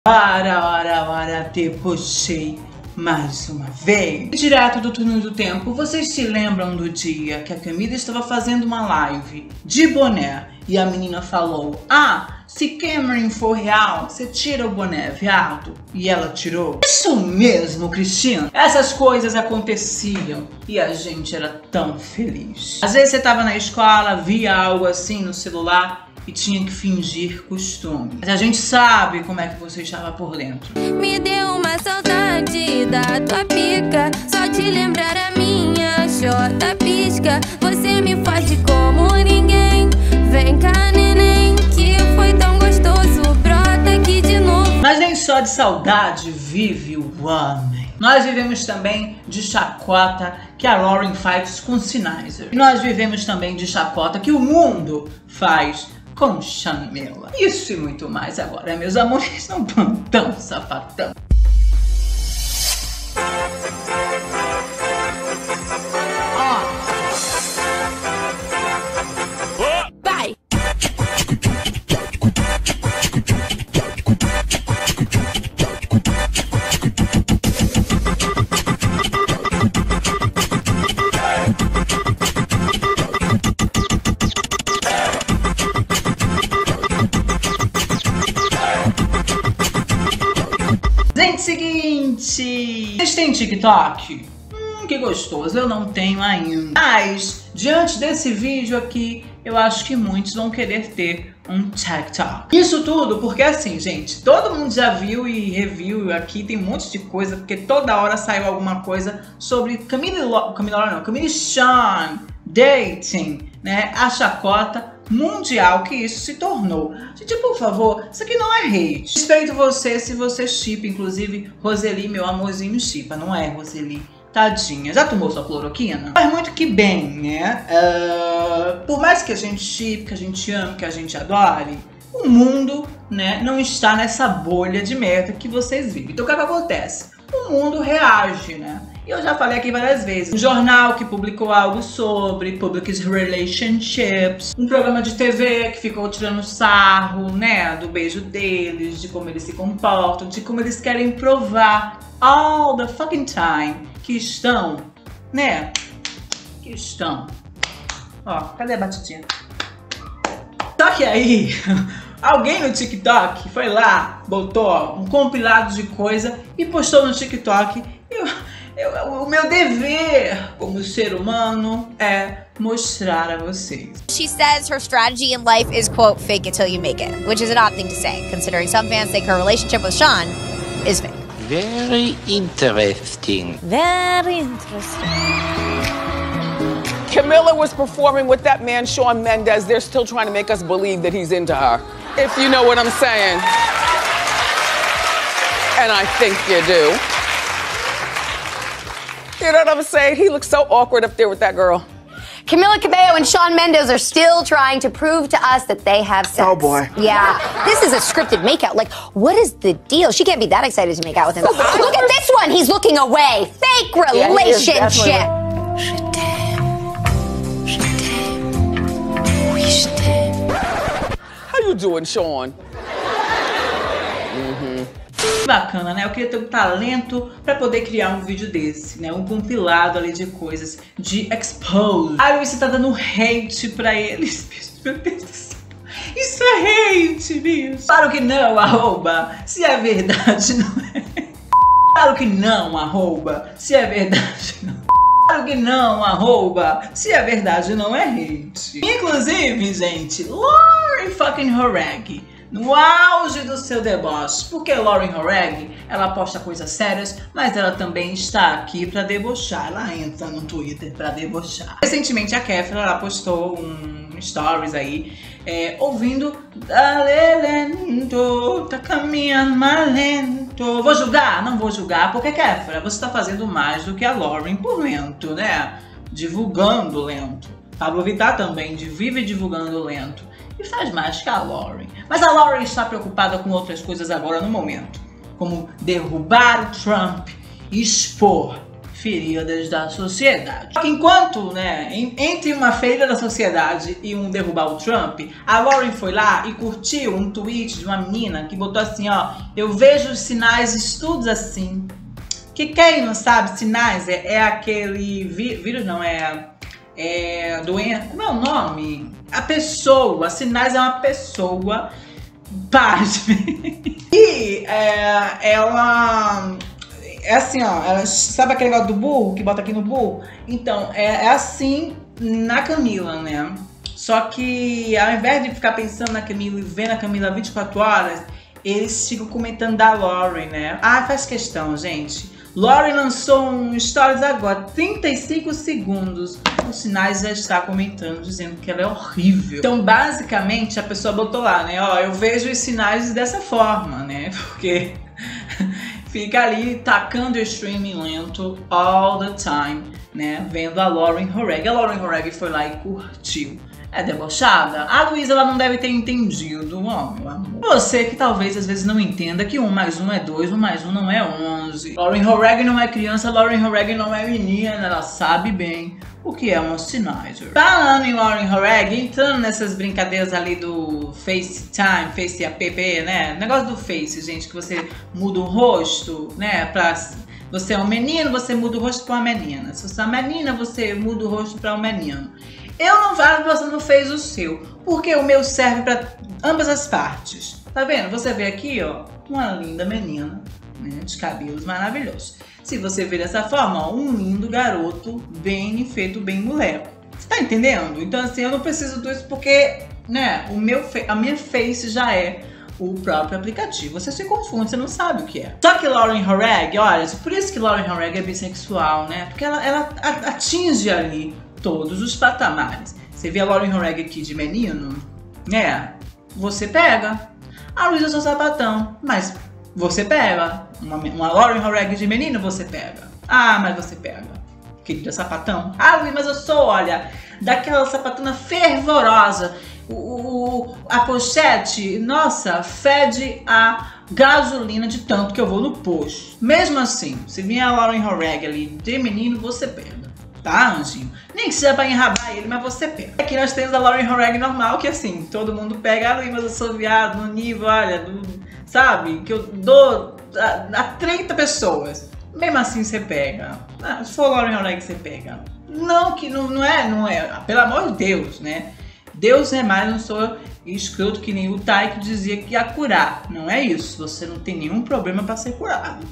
Ora, te puxei mais uma vez. Direto do túnel do tempo, vocês se lembram do dia que a Camila estava fazendo uma live de boné e a menina falou: ah, se Cameron for real, você tira o boné, viado. E ela tirou. Isso mesmo, Cristina. Essas coisas aconteciam e a gente era tão feliz. Às vezes você estava na escola, via algo assim no celular e tinha que fingir costume. Mas a gente sabe como é que você estava por dentro. Me deu uma saudade da tua pica, só te lembrar a minha xota pisca. Você me faz de como ninguém. Vem cá, neném, que foi tão gostoso, brota aqui de novo. Mas nem só de saudade vive o homem. Nós vivemos também de chacota que a Lauren faz com Sennheiser. E nós vivemos também de chacota que o mundo faz com Camila. Isso e muito mais agora, meus amores, não tão sapatão. Vai! Gente, seguinte, vocês têm TikTok? Que gostoso, eu não tenho ainda. Mas, diante desse vídeo aqui, eu acho que muitos vão querer ter um TikTok. Isso tudo porque assim, gente, todo mundo já viu e reviu, aqui tem um monte de coisa, porque toda hora saiu alguma coisa sobre Camila e Sean dating, né? A chacota mundial que isso se tornou. Gente, por favor, isso aqui não é hate. Respeito você se você shippa, inclusive Roseli, meu amorzinho, shippa, não é, Roseli? Tadinha, já tomou sua cloroquina? Faz muito que bem, né? Por mais que a gente shippe, que a gente ame, que a gente adore, o mundo, né, não está nessa bolha de merda que vocês vivem. Então o que acontece? O mundo reage, né? E eu já falei aqui várias vezes. Um jornal que publicou algo sobre public relationships, um programa de TV que ficou tirando sarro, né, do beijo deles, de como eles se comportam, de como eles querem provar all the fucking time que estão, né? Que estão. Ó, cadê a batidinha? Só que aí, alguém no TikTok foi lá, botou um compilado de coisa e postou no TikTok. O meu dever como ser humano é mostrar a vocês. She says her strategy in life is, quote, fake it till you make it, which is an odd thing to say, considering some fans think her relationship with Sean is fake. Very interesting. Very interesting. Camila was performing with that man, Shawn Mendes. They're still trying to make us believe that he's into her. If you know what I'm saying. And I think you do. You know what I'm saying? He looks so awkward up there with that girl. Camila Cabello and Shawn Mendes are still trying to prove to us that they have sex. Oh, boy. Yeah. This is a scripted makeout. Like, what is the deal? She can't be that excited to make out with him. Look at this one. He's looking away. Fake relationship. How you doing, Sean? Bacana, né? Eu queria ter um talento pra poder criar um vídeo desse, né? Um compilado ali de coisas, de expose. Ai, você tá dando hate pra eles, bicho. Meu Deus do céu. Isso é hate, bicho. Claro que não, arroba. Se é verdade, não é. Claro que não, arroba. Se é verdade, não. Claro que não, arroba. Se é verdade, não é hate. Inclusive, gente, Lauren fucking Horag, no auge do seu deboche, porque Lauren Horag, ela posta coisas sérias, mas ela também está aqui pra debochar, ela entra no Twitter pra debochar. Recentemente a Kéfera, ela postou um stories aí, ouvindo Dale lento, tá caminhando mais lento. Vou julgar? Não vou julgar, porque Kéfera, você tá fazendo mais do que a Lauren por lento, né? Divulgando lento. Pablo Vittar também vive divulgando lento. E faz mais que a Lauren. Mas a Lauren está preocupada com outras coisas agora no momento. Como derrubar o Trump e expor feridas da sociedade. Enquanto, né, entre uma ferida da sociedade e um derrubar o Trump, a Lauren foi lá e curtiu um tweet de uma menina que botou assim, ó: eu vejo os sinais, estudos assim. Que quem não sabe, sinais é aquele vírus, não, doença, como é o nome? A pessoa, sinais é uma pessoa, pasme. E ela... É assim, ó, ela, sabe aquele negócio do burro, que bota aqui no burro? Então, é assim na Camila, né? Só que ao invés de ficar pensando na Camila e vendo a Camila 24 horas, eles ficam comentando da Lauren, né? Ah, faz questão, gente. Lauren lançou um stories agora, 35 segundos. Os sinais já está comentando, dizendo que ela é horrível. Então, basicamente, a pessoa botou lá, né? Ó, eu vejo os sinais dessa forma, né? Porque... fica ali tacando o streaming lento all the time, né? Vendo a Lauren Horag. A Lauren Horag foi lá e curtiu. É debochada? A Luísa, ela não deve ter entendido, ó, meu amor. Você que talvez às vezes não entenda que 1 mais 1 é 2, 1 mais 1 não é 11. Lauren Horag não é criança, Lauren Horag não é menina, ela sabe bem o que é um Sennheiser. Falando em Lauren Horag, entrando nessas brincadeiras ali do FaceTime, Face App, né? Negócio do Face, gente, que você muda o rosto, né? Pra... Você é um menino, você muda o rosto pra uma menina. Se você é uma menina, você muda o rosto pra um menino. Eu não falo que você não fez o seu, porque o meu serve pra ambas as partes. Tá vendo? Você vê aqui, ó, uma linda menina, né, de cabelos maravilhosos. Se você ver dessa forma, ó, um lindo garoto, bem feito, bem moleque. Você tá entendendo? Então assim, eu não preciso disso porque, né, a minha face já é o próprio aplicativo. Você se confunde, você não sabe o que é. Só que Lauren Horag, olha, por isso que Lauren Horag é bissexual, né? Porque ela atinge ali todos os patamares. Você vê a Lauren Horag aqui de menino, né? Você pega. A Luísa só sapatão, mas você pega. Uma Lauren Horag de menino, você pega. Ah, mas você pega. Querida sapatão. Ah, Luísa, mas eu sou, olha, daquela sapatona fervorosa. A pochete, nossa, fede a gasolina de tanto que eu vou no posto. Mesmo assim, se vier a Lauren Horag ali de menino, você pega. Tá, anjinho? Nem que seja pra enrabar ele, mas você pega. Aqui nós temos a Lauren Horag normal, que assim, todo mundo pega ali, mas eu sou viado no nível, olha, sabe? Que eu dou a 30 pessoas. Mesmo assim você pega. Ah, se for Lauren Horag, você pega. Não, que não é. Pelo amor de Deus, né? Deus é mais, não sou escroto que nem o Tai que dizia que ia curar. Não é isso. Você não tem nenhum problema pra ser curado.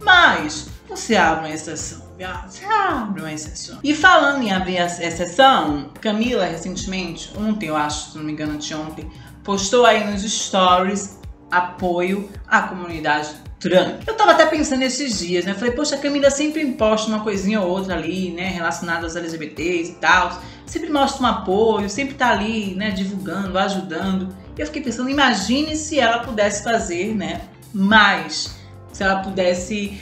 Mas você abre uma exceção. Você abre uma exceção. E falando em abrir a exceção, Camila recentemente, ontem eu acho, se não me engano, anteontem, postou aí nos stories apoio à comunidade trans. Eu tava até pensando nesses dias, né? Falei, poxa, a Camila sempre posta uma coisinha ou outra ali, né? Relacionada aos LGBTs e tal. Sempre mostra um apoio, sempre tá ali, né? Divulgando, ajudando. E eu fiquei pensando, imagine se ela pudesse fazer, né? Mais. Se ela pudesse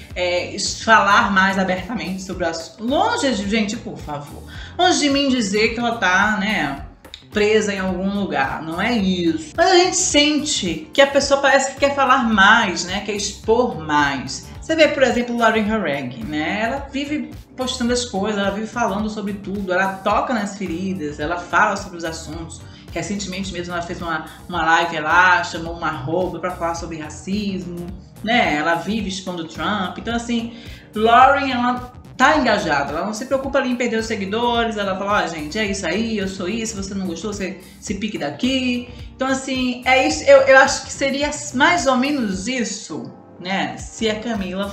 falar mais abertamente sobre o assunto. Longe de, gente, por favor. Longe de mim dizer que ela tá, né? Presa em algum lugar, não é isso. Mas a gente sente que a pessoa parece que quer falar mais, né? Quer expor mais. Você vê, por exemplo, Lauren Horag, né? Ela vive postando as coisas, ela vive falando sobre tudo, ela toca nas feridas, ela fala sobre os assuntos. Recentemente mesmo ela fez uma live lá, chamou uma arroba pra falar sobre racismo, né? Ela vive expondo o Trump. Então assim, Lauren, ela tá engajada, ela não se preocupa ali em perder os seguidores, ela fala, ó, gente, é isso aí, eu sou isso, se você não gostou, você se pique daqui. Então assim, é isso, eu acho que seria mais ou menos isso, né, se a Camila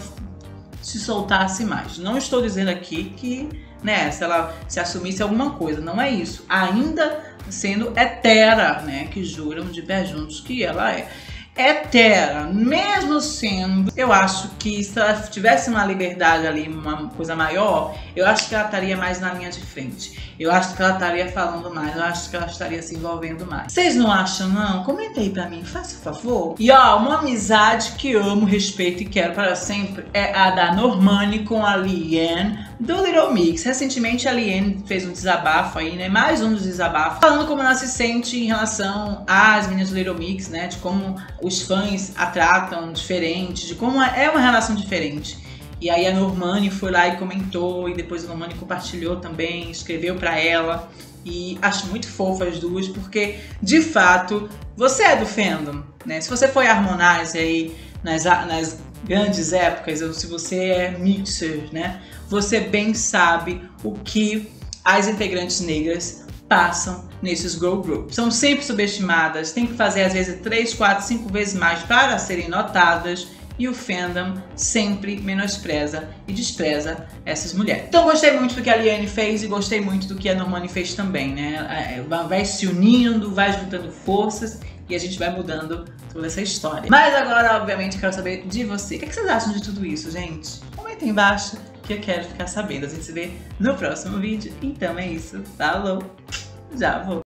se soltasse mais. Não estou dizendo aqui que, né, se ela se assumisse alguma coisa, não é isso. Ainda sendo hetera, né, que juram de pé juntos que ela é. Hetera, mesmo sendo, eu acho que se ela tivesse uma liberdade ali, uma coisa maior, eu acho que ela estaria mais na linha de frente. Eu acho que ela estaria falando mais, eu acho que ela estaria se envolvendo mais. Vocês não acham, não? Comenta aí pra mim, faça um favor. E ó, uma amizade que amo, respeito e quero para sempre é a da Normani com a Liane do Little Mix. Recentemente a Liane fez um desabafo aí, né? Mais um dos desabafos, falando como ela se sente em relação às meninas do Little Mix, né? De como os fãs a tratam diferente, de como é uma relação diferente. E aí a Normani foi lá e comentou, e depois a Normani compartilhou também, escreveu pra ela. E acho muito fofo as duas, porque, de fato, você é do fandom, né? Se você foi Harmonize aí nas grandes épocas, ou se você é mixer, né? Você bem sabe o que as integrantes negras passam nesses girl groups. São sempre subestimadas, tem que fazer às vezes 3, 4, 5 vezes mais para serem notadas. E o fandom sempre menospreza e despreza essas mulheres. Então gostei muito do que a Liane fez e gostei muito do que a Normani fez também, né? Vai se unindo, vai juntando forças e a gente vai mudando toda essa história. Mas agora, obviamente, quero saber de você. O que vocês acham de tudo isso, gente? Comenta aí embaixo que eu quero ficar sabendo. A gente se vê no próximo vídeo. Então é isso. Falou! Já vou!